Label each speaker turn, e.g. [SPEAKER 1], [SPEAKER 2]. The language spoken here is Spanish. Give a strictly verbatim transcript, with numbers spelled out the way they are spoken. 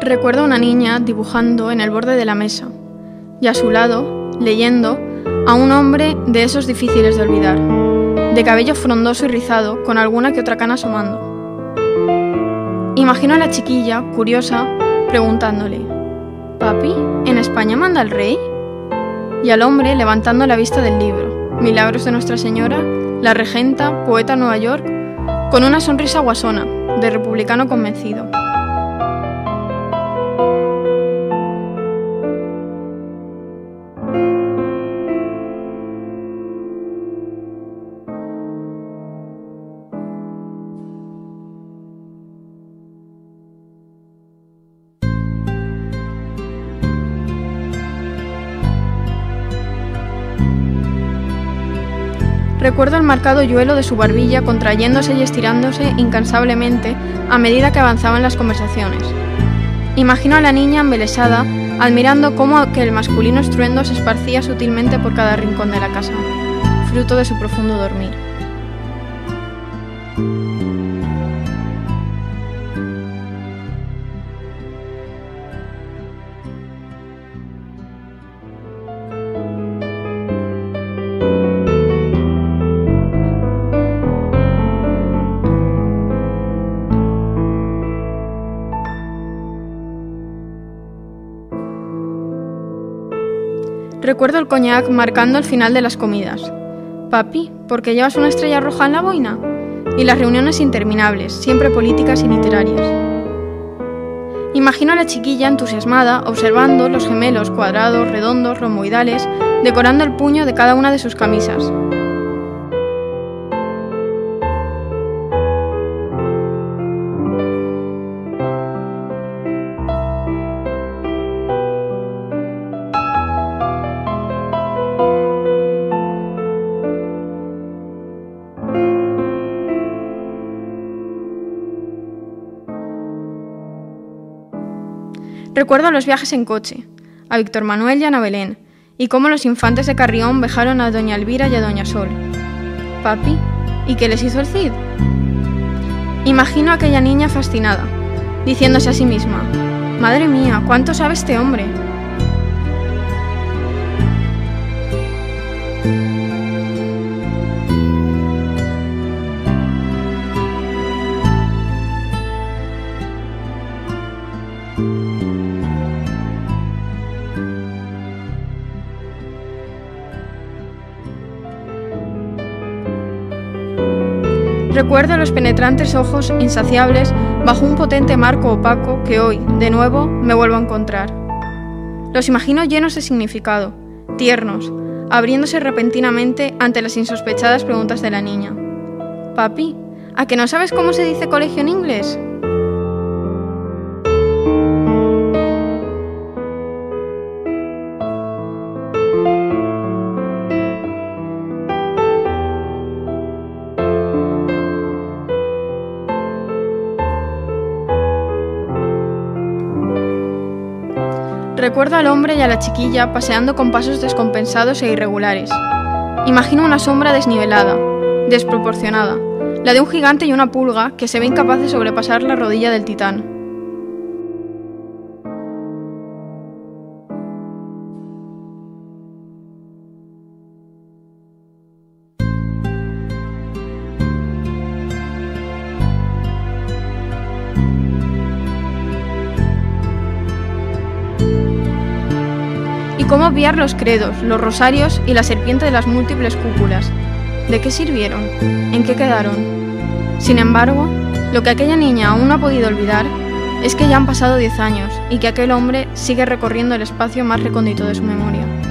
[SPEAKER 1] Recuerdo a una niña dibujando en el borde de la mesa y a su lado, leyendo, a un hombre de esos difíciles de olvidar, de cabello frondoso y rizado con alguna que otra cana asomando. Imagino a la chiquilla, curiosa, preguntándole: «Papi, ¿en España manda el rey?», y al hombre levantando la vista del libro Milagros de Nuestra Señora, la regenta, poeta Nueva York, con una sonrisa guasona, de republicano convencido. Recuerdo el marcado yuelo de su barbilla contrayéndose y estirándose incansablemente a medida que avanzaban las conversaciones. Imagino a la niña embelesada, admirando cómo aquel masculino estruendo se esparcía sutilmente por cada rincón de la casa, fruto de su profundo dormir. Recuerdo el coñac marcando el final de las comidas. «Papi, ¿por qué llevas una estrella roja en la boina?», y las reuniones interminables, siempre políticas y literarias. Imagino a la chiquilla entusiasmada observando los gemelos cuadrados, redondos, romboidales, decorando el puño de cada una de sus camisas. Recuerdo los viajes en coche, a Víctor Manuel y a Ana Belén, y cómo los infantes de Carrión vejaron a doña Elvira y a doña Sol. «Papi, ¿y qué les hizo el Cid?». Imagino a aquella niña fascinada, diciéndose a sí misma: «Madre mía, ¿cuánto sabe este hombre?». Recuerdo los penetrantes ojos insaciables bajo un potente marco opaco que hoy, de nuevo, me vuelvo a encontrar. Los imagino llenos de significado, tiernos, abriéndose repentinamente ante las insospechadas preguntas de la niña. «Papi, ¿a que no sabes cómo se dice colegio en inglés?». Recuerdo al hombre y a la chiquilla paseando con pasos descompensados e irregulares. Imagino una sombra desnivelada, desproporcionada, la de un gigante y una pulga que se ve incapaz de sobrepasar la rodilla del titán. ¿Y cómo obviar los credos, los rosarios y la serpiente de las múltiples cúpulas? ¿De qué sirvieron? ¿En qué quedaron? Sin embargo, lo que aquella niña aún no ha podido olvidar es que ya han pasado diez años y que aquel hombre sigue recorriendo el espacio más recóndito de su memoria.